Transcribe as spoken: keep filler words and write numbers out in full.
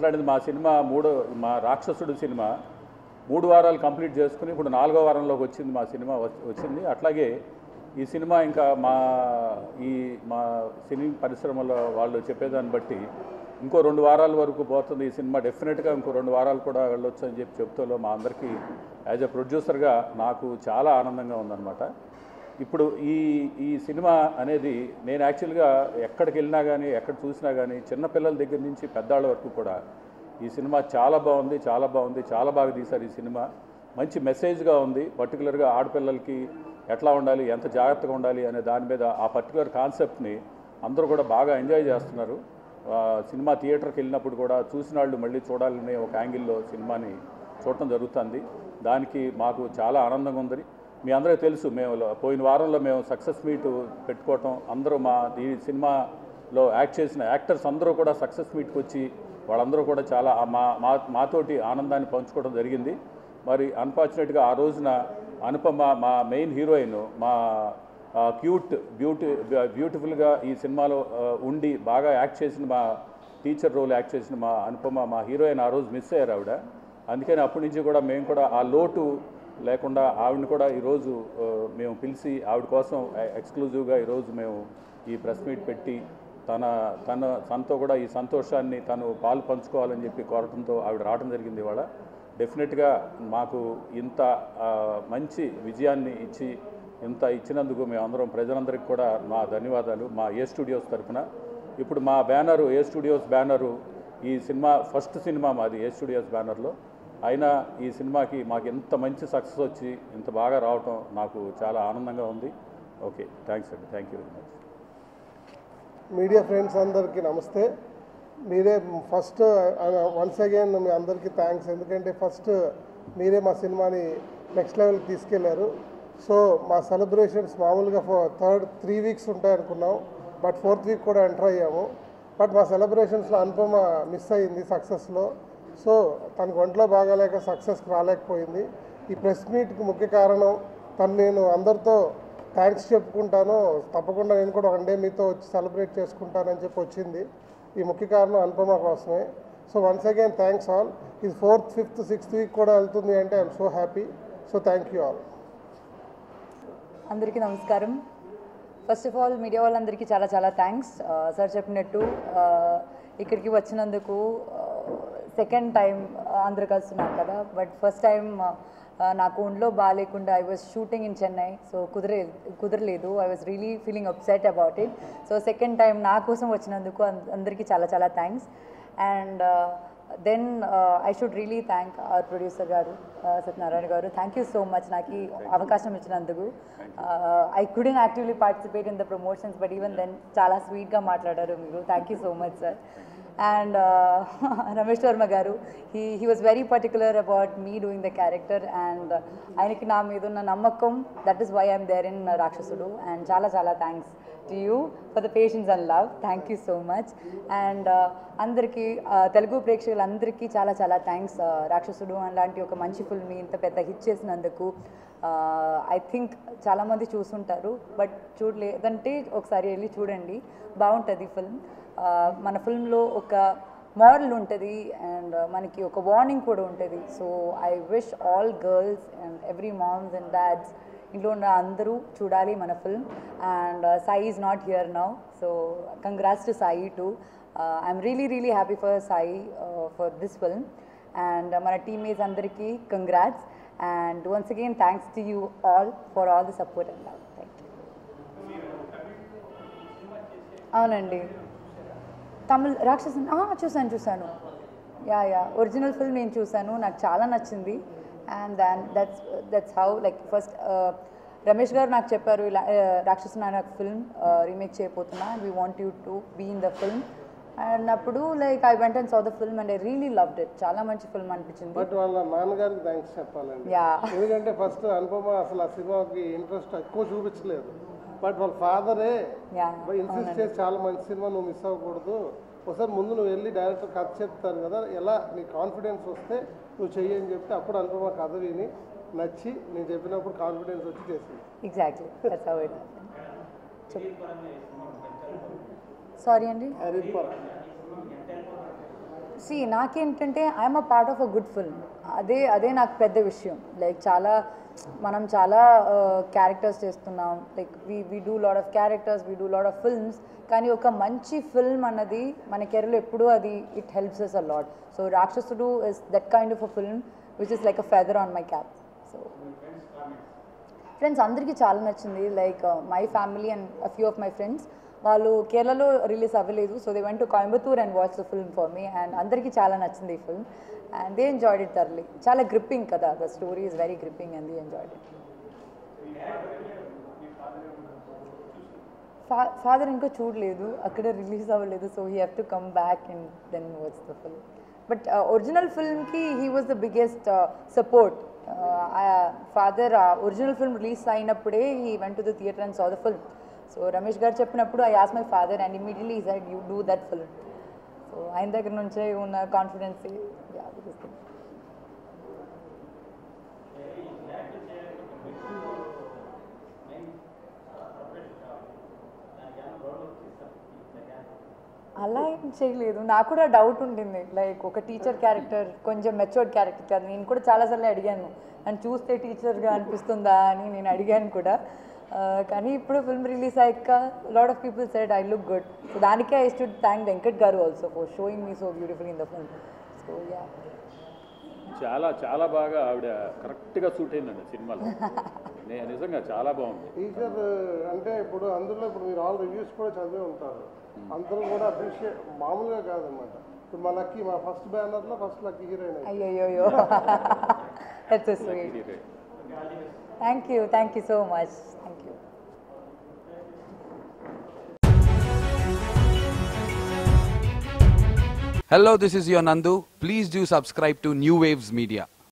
మాట్లాడింది మా సినిమా మూడో మా రాక్షసుడు సినిమా మూడు వారాలు కంప్లీట్ చేసుకుని ఇప్పుడు నాలుగో వారంలోకి వచ్చింది మా సినిమా వచ్చింది. అట్లాగే ఈ సినిమా ఇంకా మా ఈ మా సినీ పరిశ్రమలో వాళ్ళు చెప్పేదాన్ని బట్టి ఇంకో రెండు వారాల వరకు పోతుంది ఈ సినిమా. డెఫినెట్గా ఇంకో రెండు వారాలు కూడా వెళ్ళొచ్చు అని చెప్పి చెప్తాలో మా అందరికీ యాజ్ ఎ ప్రొడ్యూసర్గా నాకు చాలా ఆనందంగా ఉందన్నమాట. ఇప్పుడు ఈ ఈ సినిమా అనేది నేను యాక్చువల్గా ఎక్కడికి వెళ్ళినా కానీ ఎక్కడ చూసినా కానీ చిన్నపిల్లల దగ్గర నుంచి పెద్దవాళ్ళ వరకు కూడా ఈ సినిమా చాలా బాగుంది చాలా బాగుంది చాలా బాగా తీశారు. ఈ సినిమా మంచి మెసేజ్గా ఉంది. పర్టికులర్గా ఆడపిల్లలకి ఎట్లా ఉండాలి, ఎంత జాగ్రత్తగా ఉండాలి అనే దాని మీద ఆ పర్టికులర్ కాన్సెప్ట్ని అందరూ కూడా బాగా ఎంజాయ్ చేస్తున్నారు. సినిమా థియేటర్కి వెళ్ళినప్పుడు కూడా చూసిన వాళ్ళు మళ్ళీ చూడాలనే ఒక యాంగిల్లో సినిమాని చూడటం జరుగుతుంది. దానికి మాకు చాలా ఆనందంగా ఉంది. మీ అందరికీ తెలుసు, మేము పోయిన వారంలో మేము సక్సెస్ మీట్ పెట్టుకోవటం, అందరూ మా ఈ సినిమాలో యాక్ట్ చేసిన యాక్టర్స్ అందరూ కూడా సక్సెస్ మీట్కి వచ్చి వాళ్ళందరూ కూడా చాలా మా మా మాతోటి ఆనందాన్ని పంచుకోవడం జరిగింది. మరి అన్ఫార్చునేట్గా ఆ రోజున అనుపమ మా మెయిన్ హీరోయిన్ మా క్యూట్ బ్యూటీ బ్యూటిఫుల్గా ఈ సినిమాలో ఉండి బాగా యాక్ట్ చేసిన మా టీచర్ రోల్ యాక్ట్ చేసిన మా అనుపమ మా హీరోయిన్ ఆ రోజు మిస్ అయ్యారు ఆవిడ. అందుకని అప్పటి నుంచి కూడా మేము కూడా ఆ లోటు లేకుండా ఆవిడని కూడా ఈరోజు మేము పిలిచి ఆవిడ కోసం ఎక్స్క్లూజివ్గా ఈరోజు మేము ఈ ప్రెస్ మీట్ పెట్టి తన తన తనతో కూడా ఈ సంతోషాన్ని తను పాలు పంచుకోవాలని చెప్పి కోరటంతో ఆవిడ రావడం జరిగింది. ఇవాళ డెఫినెట్గా మాకు ఇంత మంచి విజయాన్ని ఇచ్చి ఇంత ఇచ్చినందుకు మేమందరం ప్రజలందరికీ కూడా మా ధన్యవాదాలు మా ఏ స్టూడియోస్ తరఫున. ఇప్పుడు మా బ్యానరు ఏ స్టూడియోస్ బ్యానరు ఈ సినిమా ఫస్ట్ సినిమా మాది ఏ స్టూడియోస్ బ్యానర్లో అయినా ఈ సినిమాకి మాకు ఎంత మంచి సక్సెస్ వచ్చి ఇంత బాగా రావటం నాకు చాలా ఆనందంగా ఉంది. ఓకే, థ్యాంక్స్ అండి, thank you very much. Media friends అందరికీ నమస్తే. మీరే ఫస్ట్ వన్స్ అగైన్ మీ అందరికీ థ్యాంక్స్. ఎందుకంటే ఫస్ట్ మీరే మా సినిమాని నెక్స్ట్ లెవెల్కి తీసుకెళ్లారు. సో మా సెలబ్రేషన్స్ మామూలుగా ఫోర్ థర్డ్ త్రీ వీక్స్ ఉంటాయనుకున్నాం, బట్ ఫోర్త్ వీక్ కూడా ఎంటర్ అయ్యాము. బట్ మా సెలబ్రేషన్స్లో అనుపమ మిస్ అయ్యింది సక్సెస్లో. సో తనకు ఒంట్లో బాగాలేక సక్సెస్కి రాలేకపోయింది. ఈ ప్రెస్ మీట్కి ముఖ్య కారణం తను నేను అందరితో థ్యాంక్స్ చెప్పుకుంటాను, తప్పకుండా నేను కూడా వన్ డే మీతో వచ్చి సెలబ్రేట్ చేసుకుంటానని చెప్పి వచ్చింది. ఈ ముఖ్య కారణం అనుపమ కోసమే. So once again thanks all. ఇది ఫోర్త్ ఫిఫ్త్ సిక్స్త్ వీక్ కూడా వెళ్తుంది అంటే I'm so happy. So thank you all. అందరికీ నమస్కారం. ఫస్ట్ ఆఫ్ ఆల్ మీడియా వాళ్ళందరికీ చాలా చాలా థ్యాంక్స్. సార్ చెప్పినట్టు ఇక్కడికి వచ్చినందుకు సెకండ్ టైం అందరు కలుస్తున్నాను కదా, బట్ ఫస్ట్ టైం నాకు ఒంట్లో బాగాలేకుండా I was shooting in Chennai, so కుదరే కుదరలేదు. I was really feeling upset about it. So second time నా కోసం వచ్చినందుకు అందరికీ చాలా చాలా thanks. And then I should really thank our producer garu Satyanarayana గారు. థ్యాంక్ యూ సో మచ్ నాకు ఈ అవకాశం ఇచ్చినందుకు. I couldn't actively participate in the promotions, but even then చాలా స్వీట్గా మాట్లాడారు మీరు. Thank you so much sir. And uh, Ramesh Verma garu, he he was very particular about me doing the character, and ayniki na meedu unna nammakam, that is why I am there in uh, Rakshasudu. And chala chala thanks to you for the patience and love. Thank you so much. And andariki Telugu ప్రేక్షకులందరికీ చాలా చాలా thanks. రాక్షసుడు అలాంటి ఒక మంచి film ఇంత పెద్ద hit చేసినందుకు. ఐ థింక్ చాలామంది చూస్తుంటారు, బట్ చూడలేదంటే ఒకసారి వెళ్ళి చూడండి, బాగుంటుంది ఫిల్మ్. మన ఫిల్మ్లో ఒక మారల్ ఉంటుంది అండ్ మనకి ఒక వార్నింగ్ కూడా ఉంటుంది. So I wish all girls and every moms and dads ఇంట్లో ఉన్న అందరూ చూడాలి మన film. And Sai is not here now, so congrats to Sai too. I'm really really happy for Sai for this film. And మన టీమ్మేట్స్ అందరికీ congrats. And once again thanks to you all for all the support and love. Thank you. అవునండి, తమిళ్ రాక్షసు చూశాను చూశాను yeah yeah original film నేను చూశాను, నాకు చాలా నచ్చింది. And then that's that's how like first Ramesh garu నాకు చెప్పారు, ఇలా రాక్షసు నాకు ఫిల్మ్ రీమేక్ చేయబోతున్నా, we want you to be in the film అన్నప్పుడు like I went and saw the film and I really loved it. చాలా మంచి ఫిల్మ్ అనిపించింది. బట్ వాళ్ళ నాన్నగారికి థ్యాంక్స్ చెప్పాలండి. యా, ఎందుకంటే ఫస్ట్ అనుపమ అసలు ఆ సినిమాకి ఇంట్రెస్ట్ ఎక్కువ చూపించలేదు, బట్ వాళ్ళ ఫాదరే ఇన్సిస్ట్ చేసి చాలా మంచి సినిమా నువ్వు మిస్ అవ్వకూడదు, ఒకసారి ముందు నువ్వు వెళ్ళి డైరెక్టర్ కథ చెప్తారు కదా, ఎలా నీ కాన్ఫిడెన్స్ వస్తే నువ్వు చెయ్యి అని చెప్తే అప్పుడు అనుపమ కథ విని నచ్చి నేను చెప్పినప్పుడు కాన్ఫిడెన్స్ వచ్చి చేసింది. Exactly that's how it. Sorry అండి, సి నాకేంటంటే I'm a part of a good film. అదే అదే నాకు పెద్ద విషయం. లైక్ చాలా మనం చాలా క్యారెక్టర్స్ చేస్తున్నాం, like we we do lot of characters, we do lot of films, కానీ ఒక మంచి ఫిల్మ్ అన్నది మన కెరీర్లో ఎప్పుడూ అది it helps us a lot. So Rakshasudu is that kind of a film which is like a feather on my cap. So friends అందరికీ చాలా నచ్చింది. Like my family and a few of my friends వాళ్ళు కేరళలో release అవ్వలేదు, so they went to Coimbatore and watch the film for me, and అందరికీ చాలా నచ్చింది ఈ film and they enjoyed it thoroughly. చాలా గ్రిప్పింగ్ కదా, the story is very gripping and they enjoyed it. ఫా ఫాదర్ ఇంకా చూడలేదు, అక్కడ రిలీజ్ అవ్వలేదు, so he have to come back and then watch the film. But original ఫిల్మ్కి he was the biggest support. Father original film release అయినప్పుడే he went to the theatre and saw the film. So Ramesh గారు చెప్పినప్పుడు I ask my father and immediately he said you do that film. So ఆయన దగ్గర నుంచే ఉన్న confidence. అలా ఏం చేయలేదు, నాకు కూడా డౌట్ ఉండింది. లైక్ ఒక టీచర్ క్యారెక్టర్ కొంచెం మెచ్యూర్డ్ క్యారెక్టర్ కాదు. నేను కూడా చాలాసార్లు అడిగాను, నన్ను చూస్తే టీచర్గా అనిపిస్తుందా అని నేను అడిగాను కూడా. కానీ ఇప్పుడు ఫిల్మ్ రిలీజ్ అయ్యాక lot of people said I look good. So దానికే I should thank Venkat garu also for showing me so beautiful in the film. So yeah చాలా చాలా బాగా ఆవిడ కరెక్ట్గా సూట్ అయిందండి సినిమాలో. నేను నిజంగా చాలా బాగుంది. టీచర్ అంటే ఇప్పుడు అందులో ఇప్పుడు మీరు ఆల్ రివ్యూస్ కూడా చదివే ఉంటారు, అందరూ కూడా అప్రిషియేట్ మామూలుగా కాదనమాట. ఇప్పుడు మా లక్కీ మా ఫస్ట్ బ్యానర్లో ఫస్ట్ లక్కీ హీరోయిన్. అయ్యో that's so sweet. Thank you thank you so much. Thank you. Hello, this is your Nandu. Please do subscribe to New Waves Media.